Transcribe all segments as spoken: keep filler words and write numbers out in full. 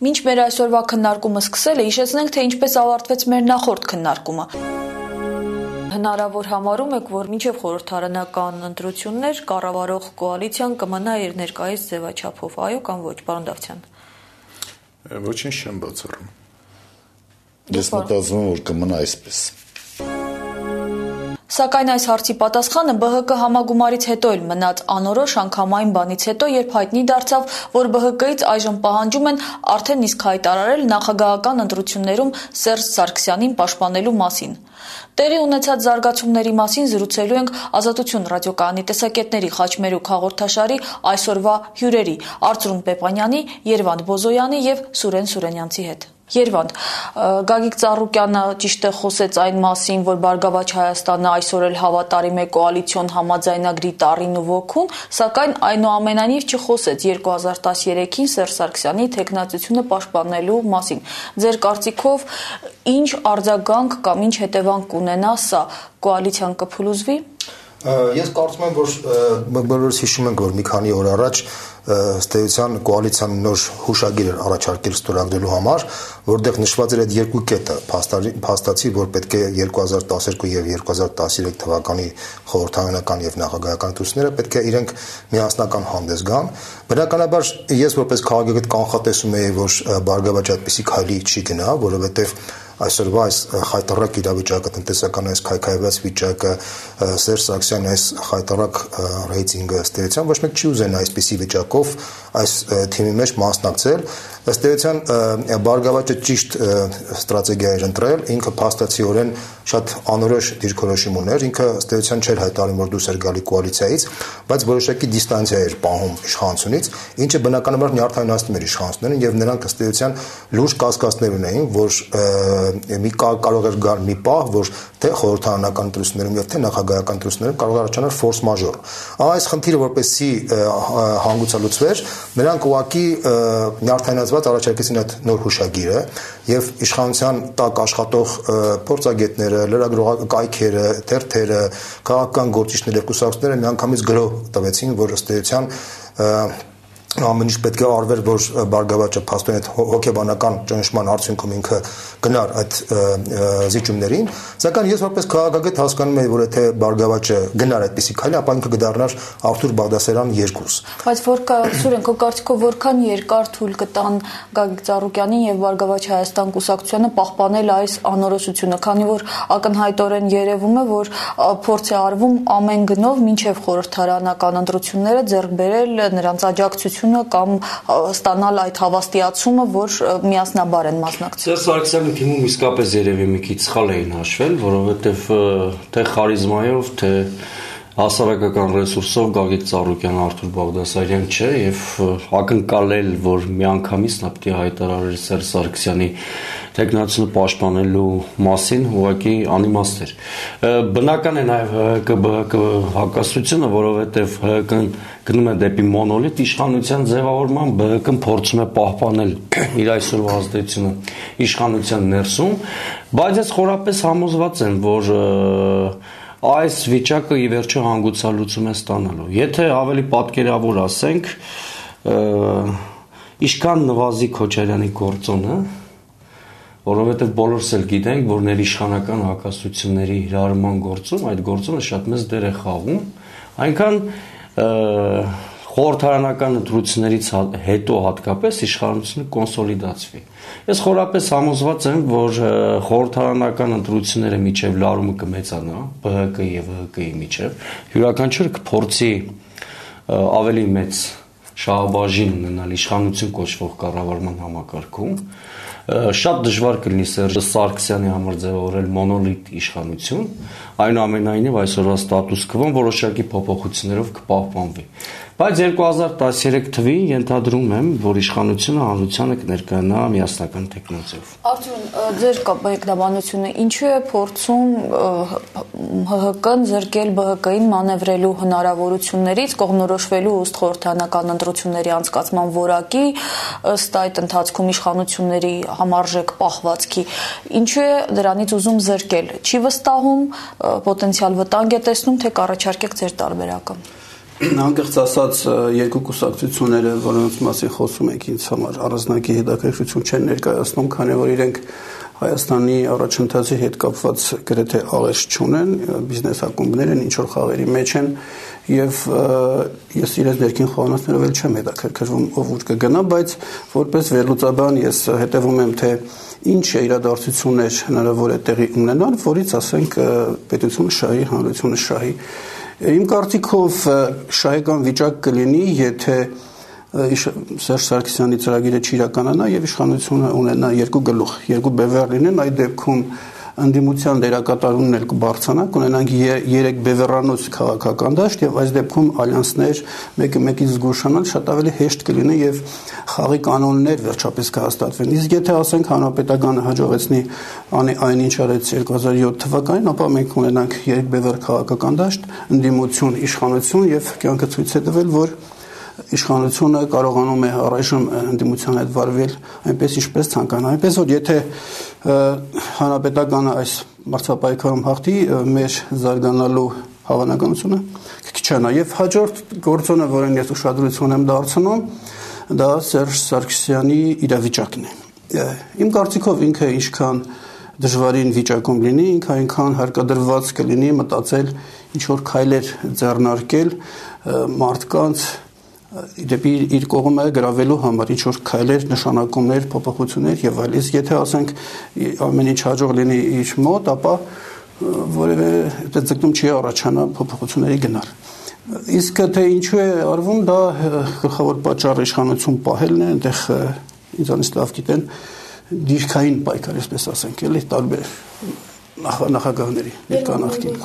Մինչ մեր այսօրվա քննարկումը սկսել է, հիշեցնենք, թե ինչպես ավարտվեց մեր նախորդ քննարկումը։ Հնարավոր համարում եք, որ մինչև խորհրդարանական ընտրություններ կառավարող կոալիցիան կմնա իր ներկայիս ձևաչափով, այո կամ ոչ, պարոն Դավթյան։ Ոչինչ չեմ բացառում։ Ես մտածում եմ, որ կմնա այսպես։ Սակայն այս հարցի պատասխանը Բ Հ Կ համագումարից հետո էլ մնաց անորոշ անգամ այն բանից հետո, երբ հայտնի դարձավ, որ Բ Հ Կ-ից այժմ պահանջում են արդեն իսկ հայտարարել նախագահական ընտրություններում Սերժ Սարգսյանին պաշտպանելու մասին։ Տեղի ունեցած զարգացումների մասին զրուցելու ենք Ազատություն ռադիոկայանի տեսակետների խաչմերուկ հաղորդաշարի այսօրվա հյուրերի Արծրուն Պեպանյանի, Երվանդ Բոզոյանի եւ Սուրեն Սուրենյանցի հետ։ Երվանդ, Գագիկ Ծառուկյանը ճիշտ է խոսեց այն մասին, որ Բարգավաճ Հայաստանը այսօր էլ հավատարիմ է կոալիցիոն համաձայնագրի տառին ու ոգուն, սակայն այնուամենայնիվ չխոսեց երկու հազար տասներեքին Սերժ Սարգսյանի թեկնածությունը պաշտպանելու մասին։ Ձեր կարծիքով ինչ արձագանք կամ ինչ հետևանք կունենա սա, կոալիցիան կփլուզվի։ Ես կարծում եմ, որ բոլորս հիշում ենք, որ մի քանի օր առաջ ըստ էության կոալիցիան նոր հուշագիր էր առաջարկել ստորագրելու համար, որտեղ նշված էր այդ երկու կետը, փաստացի, որ պետք է երկու հազար տասներկու եւ երկու հազար տասներեք թվականի խորհրդարանական եւ նախագահական ընտրությունները պետք է իրենք միասնական հանդես գան։ Բնականաբար ես որպես քաղաքագետ կանխատեսում եի, որ Բարգավաճ այդպիսի քայլի չի գնա, որովհետեւ այսօրվա այս խայտառակ իրավիճակը, տնտեսական այս քայքայված վիճակը, Սերժ Սարգսյանի այս խայտառակ ռեյտինգը ըստ էության ոչ մեկ չի ուզենա այսպիսի վիճակով այս թիմի մեջ մասնակցել։ Ըստ էության Բարգավաճը ճիշտ ստրատեգիա էր ընտրել, ինքը փաստացիորեն շատ անորոշ դիրքորոշում ուներ, ինքը ըստ էության չէր հայտարարում, որ դուրս էր գալի կոալիցիայից, բայց որոշակի դիստանցիա էր պահում իշխանությունից, ինչը բնականաբար նյարդայնացնում էր իշխանություններին եւ նրանք ըստ էության լուրջ կասկածներ ունեին, որ մի կարող էր գալ մի պահ, որ թե խորհրդարանական ընտրություններում եւ թե նախագահական ընտրություններում կարող է առաջանալ ֆորս մաժոր։ Այս խնդիրը որպեսզի հանգուցալուծվեր, նրանք ուղղակի նյարդայնացված առաջարկեցին այդ նոր հուշագիրը եւ իշխանության տակ աշխատող փորձագետները, լրագրող կայքերը, թերթերը, քաղաքական գործիչները, կուսակցությունները միանգամից գրով տվեցին, որ ըստ էության ամեն ինչ պետք է արվեր, որ Բարգավաճը փաստորեն այդ հոգեբանական ճնշման արդյունքում ինքը գնար այդ զիջումներին, սակայն ես որպես քաղաքագետ հասկանում եմ, որ եթե Բարգավաճը գնար այդպիսի քայլի, ապա ինքը կդառնար Արթուր Բաղդասարյան երկուս։ Բայց որքա Սուրեն, քո կարծիքով որքան երկար թույլ կտան Գագիկ Ծառուկյանին եւ Բարգավաճ Հայաստան կուսակցությանը պահպանել այս անորոշությունը, քանի որ ակնհայտորեն երևում է, որ փորձ է արվում ամեն գնով մինչեւ խորհրդարանական ընտրությունները ձեռք բերել նրանց աջակցություն կամ ստանալ այդ հավաստիացումը, որ միասնաբար են մասնակցում։ Սերժ Սարգսյանի թիմում իսկապես երևի մի քիչ սխալ էին հաշվել, որովհետև թե խարիզմայով, թե հասարակական ռեսուրսով Գագիկ Ծառուկյան, Արթուր Բաղդասարյան չէ եւ ակնկալել, որ միանգամից նա պետք է հայտարարեր Սերժ Սարգսյանի թեկնածությունը պաշտպանելու մասին ուղղակի անիմաստ էր։ Բնական է նաև ՀՀԿ Բ Հ Կ հակասությունը, որովհետև ՀՀԿ-ն գնում է դեպի մոնոլիտ իշխանության ձևավորման, Բ Հ Կ-ն փորձում է պահպանել իր այսօրվա ազդեցությունը իշխանության ներսում, բայց ես խորապես համոզված եմ, որ այս վիճակը ի վերջո հանգուցալուծում է ստանալու։ Եթե ավելի պատկերավոր ասենք, ինչքան նվազի Քոչարյանի գործոնը, որովհետև բոլորս էլ գիտենք, որ ներիշխանական հակասությունների հրահրման գործում այդ գործոնը շատ մեծ դեր է խաղում, այնքան խորհրդարանական ընտրություններից հետո հատկապես իշխանությունը կոնսոլիդացվի։ Ես խորապես համոզված եմ, որ խորհրդարանական ընտրությունները միջև լարումը կմեծանա Բ Հ Կ եւ ՀՀ Կ-ի միջև, յուրաքանչյուրը կփորձի ավելի մեծ շահաբաժին ունենալ իշխանություն կոչվող կառավարման համակարգում, շատ դժվար կլինի Սերժ Սարգսյանի համար ձևավորել մոնոլիտ իշխանություն, այնուամենայնիվ այսօրվա ստատուս քվոն որոշակի փոփոխություններով կպահպանվի։ Բայց երկու հազար տասներեք թվին ենթադրում եմ, որ իշխանությունը հանրությանը կներկայանա միասնական տեխնոլոգիայով։ Արթուր, ձեր մեկնաբանությունը ինչու է փորձում Հ Հ Կ-ն զրկել Բ Հ Կ-ին մանևրելու հնարավորություններից, կողմնորոշվելու ըստ խորհրդարանական ընտրությունների անցկացման որակի, ըստ այդ ընթացքում իշխանությունների համարժեք պահվածքի, ինչու է դրանից ուզում զրկել։ Չի վստահում, պոտենցիալ վտանգ է տեսնում, թե կառաջարկեք ձեր տարբերակը։ Անկեղծ ասած երկու կուսակցությունները, որոնց մասին խոսում ենք, ինձ համար առանձնակի հետաքրքրություն չեն ներկայացնում, քանի որ իրենք Հայաստանի առաջընթացի հետ կապված գրեթե աղերս չունեն, բիզնես ակումբներ են, ինչ որ խաղերի մեջ են, եւ ես իրենց ներքին խոհանոցներով էլ չեմ հետաքրքրվում ով ուր կգնա, բայց որպես վերլուծաբան ես հետևում եմ, թե ինչ իրադարձություններ հնարավոր է տեղի ունենալ, որից ասենք պետությունը շահի, հանրությունը շահի։ Իմ կարծիքով շահեկան վիճակ կլինի, եթե Սերժ Սարգսյանի ծրագիրը չիրականանա եւ իշխանությունը ունենա երկու գլուխ, երկու բևեռ լինեն, այդ դեպքում ընդդիմության դերակատարումն էլ կբարձրանա, կունենանք երեք բևեռանոց քաղաքական դաշտ եւ այս դեպքում ալյանսներ մեկը մեկից զգուշանալ շատ ավելի հեշտ կլինի եւ խաղի կանոններ վերջապես կհաստատվեն։ Իսկ եթե ասենք հանրապետականը հաջողեցնի այն ինչ արեց երկու հազար յոթ թվականին, ապա մենք ունենանք երեք բևեռ քաղաքական դաշտ, ընդդիմություն, իշխանություն եւ կյանքը ցույց է տվել, որ իշխանությունը կարողանում է առայժմ ընդդիմության հետ վարվել այնպես ինչպես ցանկանա, այնպես որ եթե հանրապետականը այս մրցապայքարում հաղթի, մեր զարգանալու հավանականությունը կքիչանա եւ հաջորդ գործոնը, որին ես ուշադրություն եմ դարձնում, դա Սերժ Սարգսյանի իրավիճակն է։ Իմ կարծիքով ինքը ինչքան դժվարին վիճակում լինի, ինքը այնքան հարկադրված կլինի մտածել ինչ որ քայլեր ձեռնարկել մարդկանց դեպի իր կողմը գրավելու համար, ինչ որ քայլեր, նշանակումներ, փոփոխություններ եւ այլն։ Եթե ասենք ամեն ինչ հաջող լինի իր մոտ, ապա որևէ ձգտում չի առաջանա փոփոխությունների գնալ։ Իսկ թե ինչու է արվում, դա գլխավոր պատճառը իշխանություն պահելն է, այնտեղ ինձանից լավ գիտեն դիրքային պայքար, այսպես ասենք, էլի տարբեր նախագահների ներկանախքին։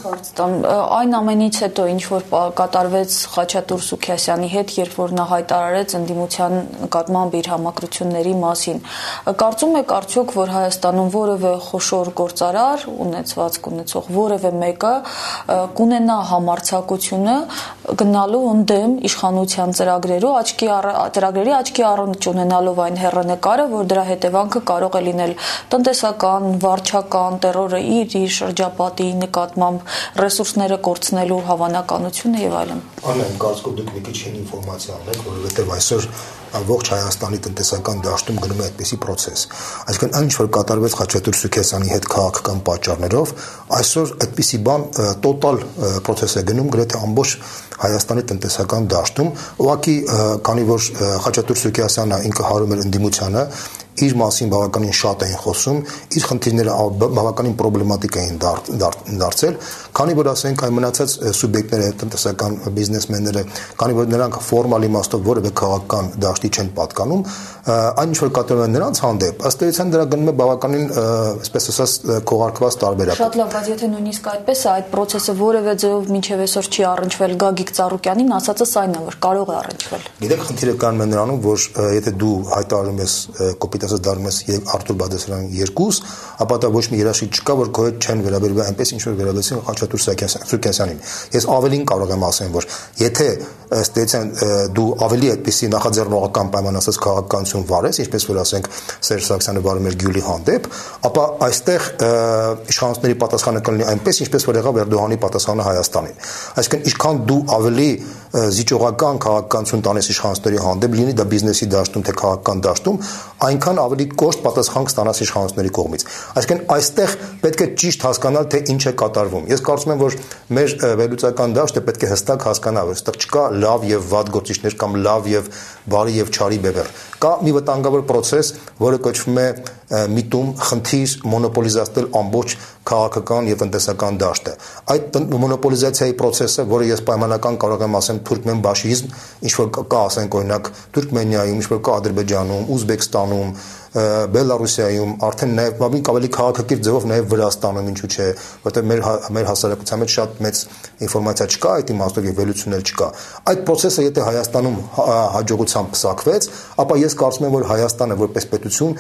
Այն ամենից հետո ինչ որ կատարվեց Խաչատուր Սուքիասյանի հետ, երբ որ նա հայտարարեց ընդդիմության նկատմամբ իր համակրությունների մասին, կարծում եք արդյոք, որ Հայաստանում որևէ խոշոր գործարար ունեցված կունեցող որևէ մեկը կունենա համարձակությունը գնալու ընդդեմ իշխանության ծրագրերու աչքի ծրագրերի աչքի առնիչ ունենալով այն հեռանկարը, որ դրա հետևանքը կարող է լինել տնտեսական, վարչական, տերորը իր իր շրջապատի նկատմամբ ռեսուրսները կորցնելու հավանականությունը եւ այլն։ Անեն, կարծում դուք մի քիչ հին ինֆորմացիա ունեք, որովհետեւ այսօր ամբողջ Հայաստանի տնտեսական դաշտում գնում է այդպիսի process։ Այսինքն այն ինչ որ կատարվեց Խաչատուր Սուքիասյանի հետ քաղաքական պատճառներով, այսօր այդպիսի բան տոտալ process է գնում գրեթե ամբողջ Հայաստանի տնտեսական դաշտում, ուղղակի քանի որ Խաչատուր Սուքիասյանը ինքը հարում էր ընդդիմությանը, իր մասին բավականին շատ էին խոսում, իր խնդիրները բավականին պրոբլեմատիկ էին դարձել, քանի որ ասենք այն մնացած սուբյեկտները, տնտեսական բիզնեսմենները, քանի որ նրանք ֆորմալ իմաստով որևէ քաղաքական դաշտի չեն պատկանում, այն ինչ որ կատարվում է նրանց հանդեպ, ըստ էության դրա գնում է բավականին, այսպես ասած, քողարկված տարբերակ։ Շատ լավ, բայց եթե նույնիսկ այդպես է, այդ process-ը որևէ ձևով մինչև այսօր չի առնչվել Գագիկ Ծառուկյանին, ասածս այն է, որ կարող է առնչվել։ Գիտեք, խնդիրը կանում է նրանում, որ եթե դու հայտարարում ես կոպիտ դառնում ես Արտուր Բադասարյանին երկուս, ապա դա ոչ մի երաշխիք չկա, որ քո հետ չեն վերաբերվել այնպես ինչ որ վերաբերեցին Խաչատուր Սուքիասյանին։ Ես ավելին կարող եմ ասեմ, որ եթե ըստ էության դու ավելի այդպիսի նախաձեռնողական պայման ասած քաղաքականություն վարես, ինչպես որ ասենք Սերժ Սարգսյանը վարում էր Գյուլի հանդեպ, ապա այստեղ իշխանությունների պատասխանը կլինի այնպես, ինչպես որ եղավ Էրդողանի պատասխանը Հայաստանին։ Այսինքն ինչքան դու ավելի զիջողական քաղաքականություն տանես իշխանությունների հանդեպ, լինի դա բիզնեսի դաշտում թե քաղաքական դաշտում, այնքան ավելի կոշտ պատասխան կստանաս իշխանությունների կողմից։ Այսինքն այստեղ պետք է ճիշտ հասկանալ, թե ինչ է կատարվում։ Ես կարծում եմ, որ մեր վերլուծական դաշտը պետք է հստակ հասկանա, որ այստեղ չկա լավ եւ վատ գործիչներ կամ լավ եւ բարի եւ չարի բևեռ։ Կա մի վտանգավոր process, որը կոչվում է միտում, խնդիր մոնոպոլիզացնել ամբողջ քաղաքական եւ տնտեսական դաշտը։ Այդ մոնոպոլիզացիայի process-ը, որը ես պայմանական կարող եմ ասեմ թուրքմենբաշիզմ, ինչ որ կա, ասենք օրինակ Թուրքմենիայում, ինչ որ կա Ադրբեջանում, Ուզբեկստանում, Բելարուսիայում, արդեն նաև բավական ավելի քաղաքակիրթ ձևով նաև Վրաստանում, ինչու՞ չէ, որտեղ մեր մեր հասարակության մեջ շատ մեծ ինֆորմացիա չկա, այդ իմաստով եւ վերլուծություն էլ չկա։ Այդ process-ը եթե Հայաստանում հաջողությամբ փսակվեց, ապա ես կարծում եմ, որ Հայաստանը որպես պետություն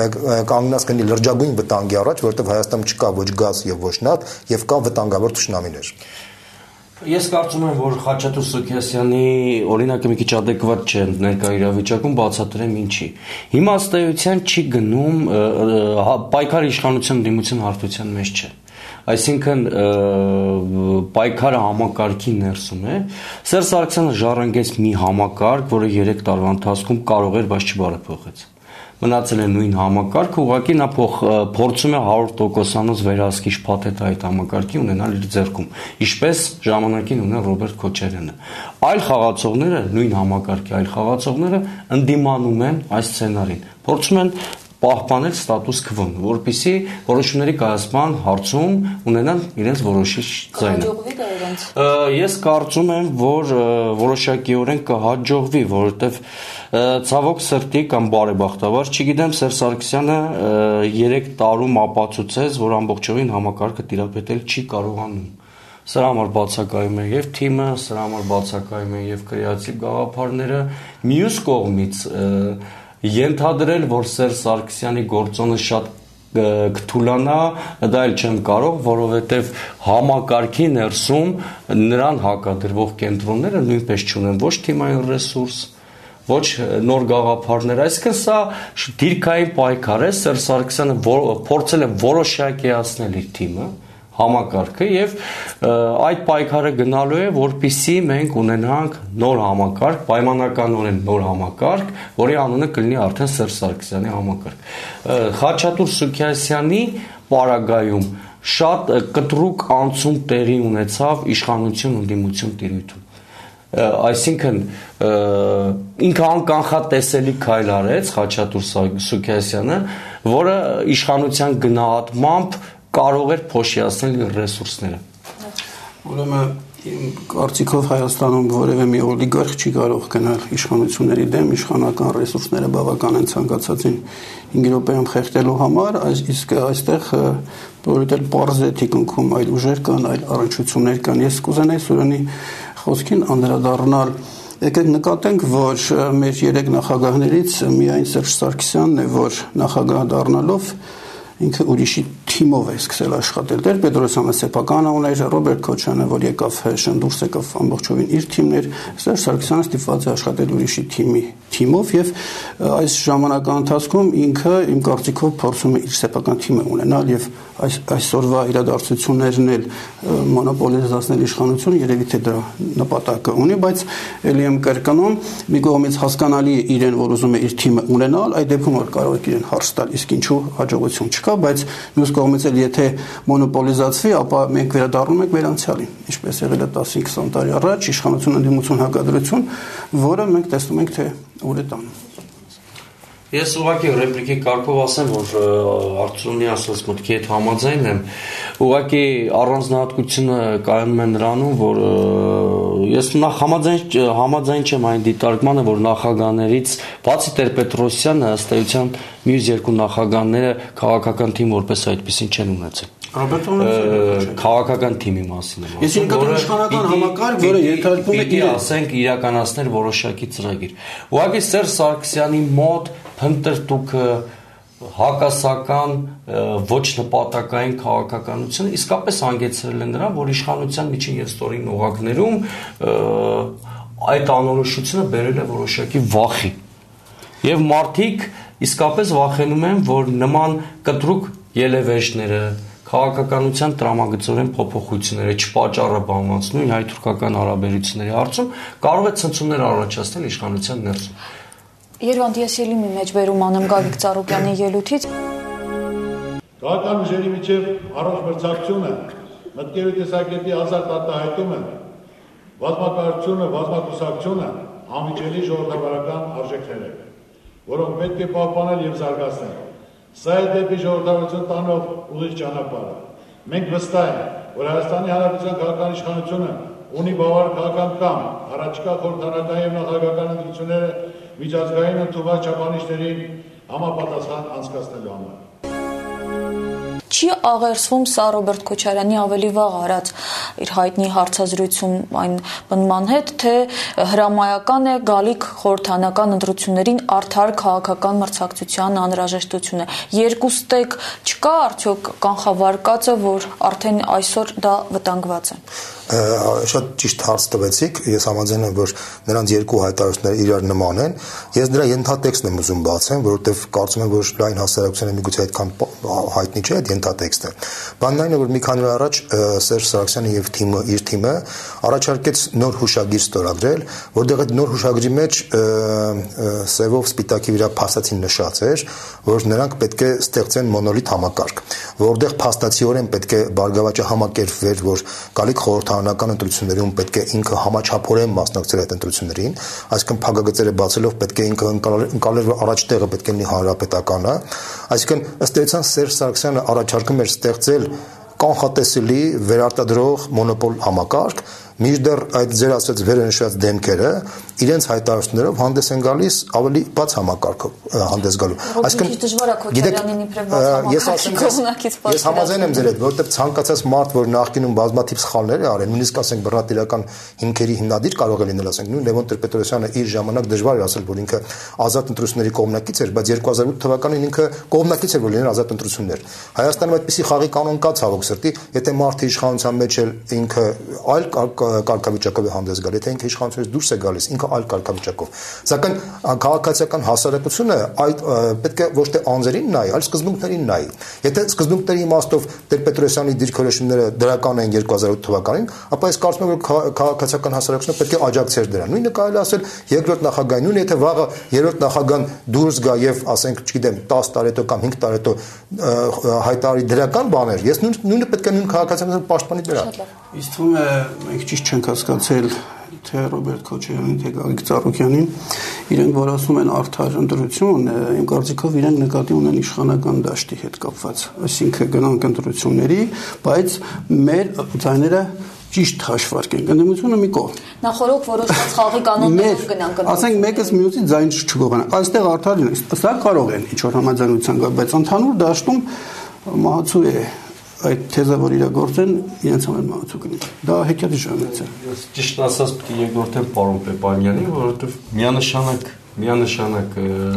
կանգնած կլինի լրջագույն վտանգի առաջ, որտեղ Հայաստանում չկա ոչ գազ եւ ոչ նավթ եւ կա վտանգավոր թշնամիներ։ Ես կարծում եմ, որ Խաչատուր Սուքիասյանի օրինակը մի քիչ adekvat չէ ներկա իրավիճակում, բացատրեմ ինչի։ Հիմա ըստ էության չի գնում պայքարի իշխանության դիմության հարթության մեջ չէ։ այսինքն պայքարը համակարգի ներսում է։ Սերժ Սարգսյանը ժառանգեց մի համակարգ, որը երեք տարվա ընթացքում կարող էր, բայց չբարեփոխեց։ Մնացել է նույն համակարգը, ուղղակի նա փորձում է հարյուր տոկոսանոց վերահսկիչ փաթեթ այդ համակարգի ունենալ իր ձեռքում, ինչպես ժամանակին ունել Ռոբերտ Քոչարյանը։ Այլ խաղացողները, նույն համակարգի այլ խաղացողները ընդդիմանում են այս սցենարին, փորձում են պահպանել ստատուս քվոն, որպեսզի որոշումների կայացման հարցում ունենան իրենց որոշիչ ձայնը։ Ես կարծում եմ, որ որոշակիորեն կհաջողվի, որովհետև ցավոք սրտի կամ բարեբախտաբար, չգիտեմ, Սերժ Սարգսյանը երեք տարում ապացուցեց, որ ամբողջովին համակարգը տիրապետել չի կարողանում։ Սրա համար բացակայում է եւ թիմը, սրա համար բացակայում է եւ կրեատիվ գաղափարները, մյուս կողմից ենթադրել, որ Սերժ Սարգսյանի գործոնը շատ կթուլանա, դա էլ չեմ կարող, որովհետև համակարգի ներսում նրան հակադրվող կենտրոնները նույնպես չունեն ոչ թիմային ռեսուրս, ոչ նոր գաղափարներ, այսինքն սա դիրքային պայքար է, Սերժ Սարգսյանը փորձել է որոշակիացնել իր թիմը, համակարգը եւ այդ պայքարը գնալու է, որպեսզի մենք ունենանք նոր համակարգ, պայմանականորեն նոր համակարգ, որի անունը կլինի արդեն Սերժ Սարգսյանի համակարգ։ Խաչատուր Սուքիասյանի պարագայում շատ կտրուկ անցում տեղի ունեցավ իշխանություն ու դիմություն տիրույթում։ Այսինքն ինքը անկանխատեսելի քայլ արեց Խաչատուր Սուքիասյանը, որը իշխանության գնահատմամբ կարող էր փոշիացնել իր ռեսուրսները։ Ուրեմն իմ կարծիքով Հայաստանում որևէ մի օլիգարխ չի կարող գնալ իշխանությունների դեմ, իշխանական ռեսուրսները բավական են ցանկացածին հինգ րոպեում խեղդելու համար, իսկ այստեղ որովհետև էլ պարզ է թիկունքում այլ ուժեր կան, այլ առնչություններ կան։ Ես կուզենայի Սուրենի խոսքին անդրադառնալ։ Եկեք նկատենք, որ մեր երեք նախագահներից միայն Սերժ Սարգսյանն է, որ նախագահ դառնալով ինքը ուրիշի թիմով է սկսել աշխատել։ Տեր-Պետրոսյանը սեփականը ուներ, Ռոբերտ Քոչարյանը, որ եկավ Հ-ն դուրս եկավ ամբողջովին իր թիմն էր, Սերժ Սարգսյանը ստիպված է աշխատել ուրիշի թիմի թիմով եւ այս ժամանակահատվածի ընթացքում ինքը իմ կարծիքով փորձում է իր սեփական թիմը ունենալ եւ այս այսօրվա իրադարձություններն էլ մոնոպոլիզացնել իշխանությունը երևի թե դրա նպատակը ունի, բայց ելի եմ կրկնում, մի կողմից հասկանալի է իրեն, որ ուզում է իր թիմը ունենալ, այդ դեպքում որ կարող է իրեն հարց տալ, իսկ ինչու հաջողություն չկա, բայց մյուս կողմից էլ եթե մոնոպոլիզացվի, ապա մենք վերադառնում ենք մեր անցյալին, ինչպես եղել է տասը քսան տարի առաջ, իշխանություն ընդդիմություն հակադրություն, որը մենք տեսնում ենք թե ուր է տանում։ Ես ուղղակի ռեպլիկի կարգով ասեմ, որ Արծրունի ասած մտքի հետ համաձայն եմ, ուղղակի առանձնահատկությունը կայանում է նրանում, որ ես նախ համաձայն համաձայն չեմ այն դիտարկմանը, որ նախագահներից բացի Տեր-Պետրոսյանը ըստ էության մյուս երկու նախագահները քաղաքական թիմ որպես այդպեսին չեն ունեցել։ Քաղաքական թիմի մասին եմ ասում, որը իշխանական համակարգ, որը ենթարկվում է իր ասենք իրականացնել որոշակի ծրագիր։ Ուղղակի Սերժ Սարգսյանի մոտ փնտրտուքը հակասական ոչ նպատակային քաղաքականությունը իսկապես հանգեցրել է նրան, որ իշխանության միջին եւ ստորին օղակներում այդ անորոշությունը բերել է որոշակի վախի։ Եվ մարդիկ իսկապես վախենում են, որ նման կտրուկ ելևեջները քաղաքականության տրամագծորեն փոփոխությունները չպաճառաբանված նույն հայ-թուրքական հարաբերությունների հարցում կարող է ցնցումներ առաջացնել իշխանության ներսում։ Երևանդ ես ելի մի մեջբերում անեմ Գագիկ Ծառուկյանի ելույթից։ Քաղաքական ուժերի միջև առողջ մրցակցությունը, մտքերի տեսակետի ազատ արտահայտումը, բազմակարծությունը, բազմակուսակցությունը անվիճելի ժողովրդավարական արժեքներ են, որոնք պետք է պահպանել եւ զարգացնել։ Սա է դեպի ժողովրդավարություն տանող ուղիղ ճանապարհը։ Մենք վստահ ենք, որ Հայաստանի Հանրապետության քաղաքական իշխանությունը ունի բավարար քաղաքական կամ, առաջիկա խորհրդարանական եւ նախագահական ընտրությունները միջազգային ընդունված չափանիշներին համապատասխան անցկացնելու համար։ Չի աղերսվում սա Ռոբերտ Քոչարյանի ավելի վաղ արած իր հայտնի հարցազրույցում այն բնման հետ, թե հրամայական է գալիք խորհրդարանական ընտրություններին արդար քաղաքական մրցակցության անհրաժեշտությունը։ Երկուստեք չկա արդյոք կանխավարկածը, որ արդեն այսօր դա վտանգված է։ Շատ ճիշտ հարց տվեցիք, ես համաձայն եմ, որ նրանց երկու հայտարարությունները իրար նման են։ Ես դրա ենթատեքստն եմ ուզում բացեմ, որովհետև կարծում եմ, որ լայն հասարակությանը միգուցե այդքան հայտնի չէ այդ ենթատեքստը։ Բանն այն է, որ մի քանի օր առաջ Սերժ Սարգսյանը եւ թիմը իր թիմը առաջարկեց նոր հուշագիր ստորագրել, որտեղ այդ նոր հուշագրի մեջ սևով սպիտակի վրա փաստացին նշած էր, որ նրանք պետք է ստեղծեն մոնոլիթ համակարգ, որտեղ փաստացիորեն պետք է Բարգավաճը համակերպվեր, որ գալիք խորհրդարանական ընտրություններում պետք է ինքը համաչափորեն մասնակցեր այդ ընտրություններին, այսինքն փակագծերը բացելով պետք է ինքը ընկալեր, որ առաջ տեղը պետք է լինի հանրապետականը, այսինքն ըստ էության Սերժ Սարգսյանը առաջարկում էր ստեղծել կանխատեսելի վերարտադրող մոնոպոլ համակարգ, մինչդեռ այդ ձեր ասած վերնշված դեմքերը իրենց հայտարարություններով հանդես են գալիս ավելի բաց համակարգով հանդես գալու։ Այսինքն դժվար է Քոչարյանին իբրև բաց համակարգի ես համաձայն եմ ձեր հետ, որովհետև ցանկացած մարդ, որ նախկինում բազմաթիվ սխալներ է արել, նույնիսկ ասենք բռնատիրական հիմքերի հիմնադիր կարող է լինել, ասենք նույն Լևոն Տեր-Պետրոսյանը իր ժամանակ դժվար էր ասել, որ ինքը ազատ ընտրությունների կողմնակից էր, բայց երկու հազար ութ թվականին ինքը կողմնակից էր, որ լիներ ազատ ընտրություններ։ Հայաստանում այդպիսի խաղի կանոն կա ցավոք սրտի, եթե մարդը իշխանության մեջ էլ ինքը այլ կարգավիճակով է հանդես գալիս, եթե ինքը իշխանությունից դուրս է գալիս, ինքը այլ կարգավիճակով։ Սակայն քաղաքացիական հասարակությունը այդ պետք է ոչ թե անձերին նայի, այլ սկզբունքներին նայի։ Եթե սկզբունքների իմաստով Տեր-Պետրոսյանի դիրքորոշումները դրական են երկու հազար ութ թվականին, ապա ես կարծում եմ, որ քաղաքացիական հասարակությունը պետք է աջակցեր դրան։ Նույնը կարելի ասել երկրորդ նախագահային, նույնը եթե վաղը երրորդ նախագահան դուրս գա եւ ասենք, չգիտեմ, տասը տարի հետո կամ հինգ տարի հետո հայտարարի դրական բաներ, ես նույնը պետք է նույն քաղաքացիական պաշտպանի դրան։ Իսկ թվում է մենք ճիշտ չենք հասկացել թե Ռոբերտ Քոչարյանին, թե Գագիկ Ծառուկյանին, իրենք որ ասում են արդար ընտրություն, իմ կարծիքով իրենք նկատի ունեն իշխանական դաշտի հետ կապված, այսինքն գնանք ընտրությունների, բայց մեր ձայները ճիշտ հաշվարկ են, ընդդիմությունը մի կողմ։ Նախորդ որոշված խաղի կանոններով գնանք ընտրությունների։ Ասենք մեկս մյուսից ձայն չկողանա։ Այստեղ արդար են, սա կարող են ինչ որ համաձայնության գալ, բայց ընդհանուր դաշտում մահացու է այդ թեզը, որ իրագործեն, իրենց համար մահացու կլինի։ Դա հեքիաթի ժամանակ է։ Ես ճիշտ ասած պետք է երկրորդեմ պարոն Պեպանյանին, որովհետև միանշանակ միանշանակ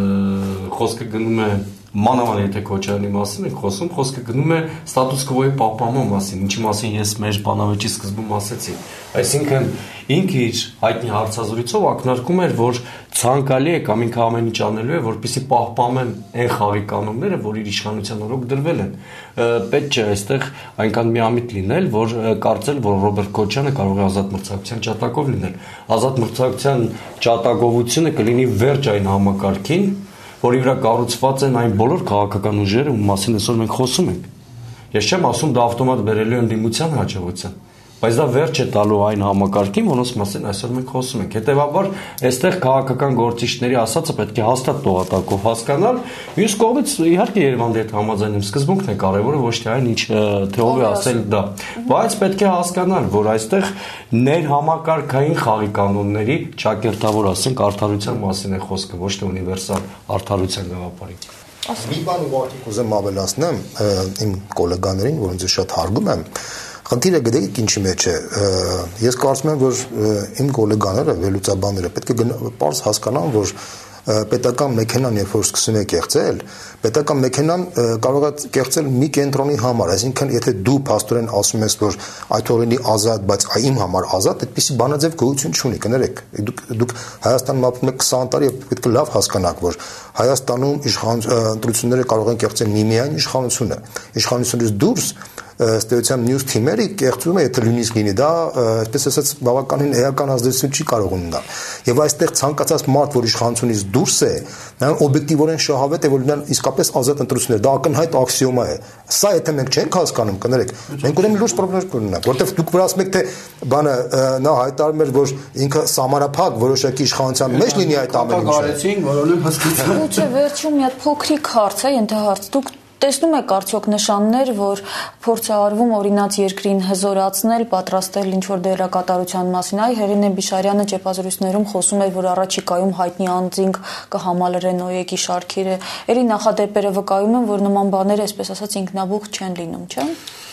խոսքը գնում է մանավանդ եթե Քոչարյանի մասին ենք խոսում, խոսքը գնում է ստատուս քվոյի պահպանման մասին, ինչի մասին ես մեր բանավեճի սկզբում ասեցի։ Այսինքն ինքը իր հայտնի հարցազրույցով ակնարկում էր, որ ցանկալի է կամ ինքը ամեն ինչ անելու է, որպեսզի պահպանեն այն խաղի կանոնները, որ իր իշխանության օրոք դրվել են։ Պետք չէ այստեղ այնքան միամիտ լինել, որ կարծել, որ Ռոբերտ Քոչարյանը կարող է ազատ մրցակցության ջատագով լինել։ Ազատ մրցակցության ջատագովությունը կլինի վերջ այն համակարգին, որի վրա կառուցված են այն բոլոր քաղաքական ուժերը, ում մասին այսօր մենք խոսում ենք։ Ես չեմ ասում դա ավտոմատ բերելու է ընդդիմության հաջողության, բայց դա վերջ է տալու այն համակարգին, որոնց մասին այսօր մենք խոսում ենք։ Հետևաբար, այստեղ քաղաքական գործիչների ասածը պետք է հաստատ տողատակով հասկանալ։ Մյուս կողմից իհարկե Երևանի հետ համաձայն եմ, սկզբունքն է կարևորը, ոչ թե այն ինչ թե ով է ասել դա, բայց պետք է հասկանալ, որ այստեղ ներհամակարգային խաղի կանոնների ճակերտավոր, ասենք, արդարության մասին է խոսքը, ոչ թե ունիվերսալ արդարության գաղափարի։ Մի բան ուղղակի կուզեմ ավելացնեմ իմ գոլեգաներին, որոնց ես շատ հարգում եմ։ Խնդիրը գիտեք ինչի մեջ է։ Ես կարծում եմ, որ իմ գոլեգաները, վերլուծաբանները պետք է պարզ հասկանան, որ պետական մեքենան, երբ որ սկսում է կեղծել, պետական մեքենան կարող է կեղծել մի կենտրոնի համար, այսինքն եթե դու փաստորեն ասում ես, որ այդ օրենի ազատ, բայց իմ համար ազատ, այդպիսի բանաձև գոյություն չունի, կներեք։ Դուք դուք Հայաստանում ապրում եք քսան տարի, պետք է լավ հասկանաք, որ Հայաստանում իշխան ընտրությունները կարող են կեղծել միմիայն իշխանությունը։ Իշխանությունից դուրս ըստ էության մյուս թիմերը կեղծում է, եթե նույնիսկ լինի դա, այսպես ասած, բավականին էական ազդեցություն չի կարող ունենալ։ Եվ այստեղ ցանկացած մարդ, որ իշխանությունից դուրս է, նրան օբյեկտիվորեն շահավետ է, որ նրան իսկապես ազատ ընտրություններ, դա ակնհայտ աքսիոմա է։ Սա եթե մենք չենք հասկանում, կներեք, մենք ուրեմն լուրջ խնդիրներ կունենանք, որովհետև դուք վրացում եք, թե բանը նա հայտարարում էր, որ ինքը սահմանափակ որոշակի իշխանության մեջ լինի այդ ամեն ինչը։ Գարեցին, որոնց հասկացան։ Ոչ, վերջում մի հատ փոքրիկ հարց է, ենթահարց։ Դուք տեսնում եք արդյոք նշաններ, որ փորձ է արվում օրինաց երկրին հզորացնել, պատրաստել ինչ-որ դերակատարության մասին։ Այ Հեղինե Բիշարյանը ճեպազրույցներում խոսում էր, որ առաջիկայում հայտնի անձինք կհամալրեն ՕԵԿ-ի շարքերը։ Էլի նախադեպերը վկայում են, որ նման բաներ, այսպես ասած, ինքնաբուխ չեն լինում, չէ՞։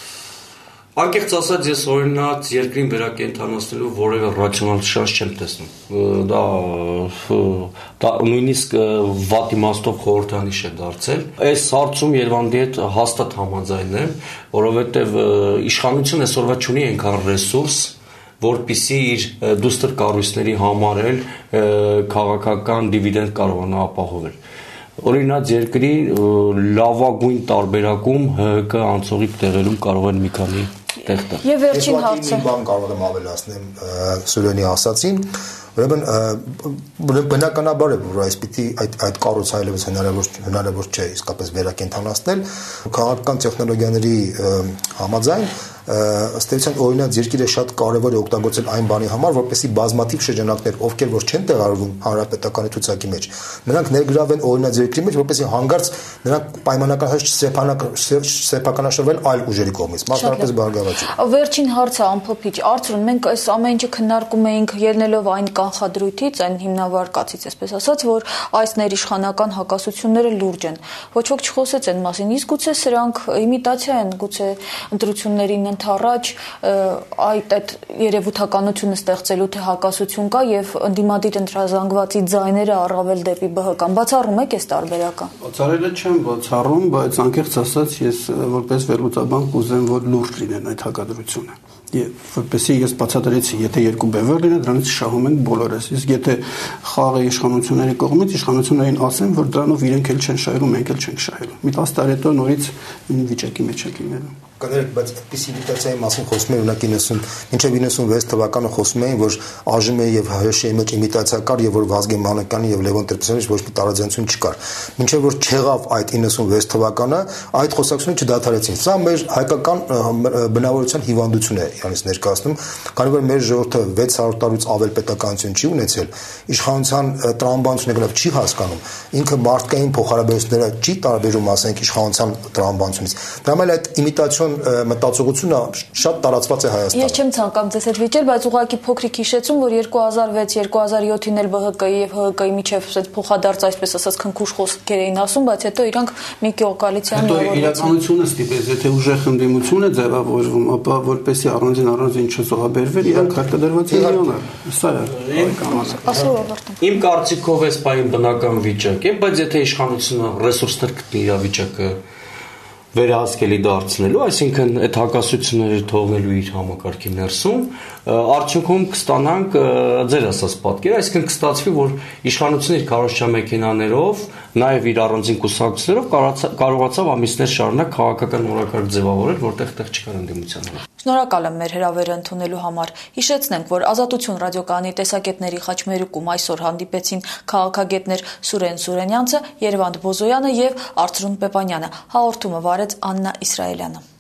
Անկեղծ ասած, ես օրինակ երկրին վերակենդանացնելու որևէ ռացիոնալ շանս չեմ տեսնում։ Դա դա նույնիսկ վատ իմաստով խորհրդանիշ է դարձել։ Այս հարցում Երևանի հետ հաստատ համաձայն եմ, որովհետև իշխանությունը այսօրվա չունի այնքան ռեսուրս, որպեսզի իր դուստր կառույցների համար էլ քաղաքական դիվիդենդ կարողանա ապահովել։ օրինակ երկրի լավագույն տարբերակում ՀՀԿ անցողիկ տեղերում կարող են մի քանի տեղ տալ։ Եվ վերջին հարցը։ Ես բան կարող եմ ավելացնեմ Սուրենի ասացին, ուրեմն բնականաբար է, որ այսպիսի այդ այդ կառույցը այլևս հնարավոր հնարավոր չէ իսկապես վերակենդանացնել քաղաքական տեխնոլոգիաների համաձայն ըստ էության օրինակ երկիրը շատ կարևոր է օգտագործել այն բանի համար, որպեսզի բազմաթիվ շրջանակներ, ովքեր որ չեն տեղավորվում հանրապետականի ցուցակի մեջ, նրանք ներգրավեն օրինակ երկրի մեջ, որպեսզի հանգարց նրանք պայմանականաշ սեփականաշրջվել այլ ուժերի կողմից, մասնավորապես բարգավաճի։ Վերջին հարցը ամփոփիչ, Արծրուն, մենք այս ամեն ինչը քննարկում էինք ելնելով այն կանխադրույթից, այն հիմնավարկածից, այսպես ասած, որ այս ներիշխանական հակասությունները լուրջ են։ Ոչ ոք չխոսեց այն մասին, իսկ գուցե սրանք իմիտացիա են, գուցե ընտրություններին ընդառաջ այդ այդ երևութականությունը ստեղծելու թե հակասություն կա եւ ընդդիմադիր ընտրազանգվածի ձայները առավել դեպի ԲՀԿ-ն բացառում եք այս տարբերակը։ Բացառելը չեմ բացառում, բայց անկեղծ ասած ես որպես վերլուծաբան կուզեմ, որ լուրջ լինեն այդ հակադրությունը։ Եվ որպեսզի ես բացատրեցի, եթե երկու բևեռ լինեն, դրանից շահում են բոլորս։ Իսկ եթե խաղը իշխանությունների կողմից իշխանություններին ասեն, որ դրանով իրենք էլ չեն շահելու, մենք էլ չենք շահելու։ Մի տասը տարի հետո նորից նույն վիճակի մեջ ենք լինելու։ Կներեք, բայց այդպիսի իմիտացիայի մասին խոսում են օրինակ իննսուն մինչև իննսունվեց թվականը խոսում էին, որ ԱԺՄ-ի եւ ՀՀՇ-ի մեջ իմիտացիա կար եւ որ Վազգեն Մանուկյանի եւ Լևոն Տեր-Պետրոսյանի ոչ մի տարաձայնություն չկար։ Մինչև որ չեղավ այդ իննսունվեց թվականը, այդ խոսակցությունը չդադարեցին։ Սա մեր հայկական բնավորության հիվանդություն է իրանից ներկայացնում, քանի որ մեր ժողովուրդը վեց հարյուր տարուց ավել պետականություն չի ունեցել, իշխանության տրամաբանությունը գնալ չի հասկանում, ինքը մարդկային փոխհարաբերությունները չի տարբերում, ասենք, իշխանության տրամաբանությունից։ Դա մել այդ իմիտացիոն մտածողությունը շատ տարածված է Հայաստանում։ Ես չեմ ցանկանում ձեզ հետ վիճել, բայց ուղղակի փոքրիկ հիշեցում, որ երկու հազար վեց երկու հազար յոթին էլ ԲՀԿ-ի եւ ՀՀԿ-ի միջև այդ փոխադարձ այսպես ասած քնքուշ խոսքեր էին ասում, բայց հետո իրանք մի կոալիցիան միավորվեցին։ Հետո իրականությունը ստիպեց, եթե ուժեղ ընդդիմություն է ձևավորվում, ապա որպեսի առանձին առանձին չզոհաբերվեր, իրանք հարկադրված միանալ։ Սա է կանոնը։ Իմ կարծիքով էս բան բնական վիճակ է, բայց եթե իշխանությունը ռեսուրսներ գտնի իր վիճակը վերահսկելի դարձնելու, այսինքն այդ հակասությունները թողնելու իր համակարգի ներսում, արդյունքում կստանանք ձեր ասած պատկեր, այսինքն կստացվի, որ իշխանությունը իր քարոզչա մեքենաներով, նաև իր առանձին կուսակցություններով կարողացավ ամիսներ շարունակ քաղաքական օրակարգ ձևավորել, որտեղ տեղ չկար ընդդիմության համար։ Շնորհակալ եմ մեր հրավերը ընդունելու համար։ Հիշեցնենք, որ Ազատություն ռադիոկայանի տեսակետների խաչմերուկում այսօր հանդիպեցին քաղաքագետներ Սուրեն Սուրենյանցը, Երվանդ Բոզոյանը եւ Արծրուն Պեպանյանը։ Հաղորդումը վարեց Աննա Իսրայելյանը։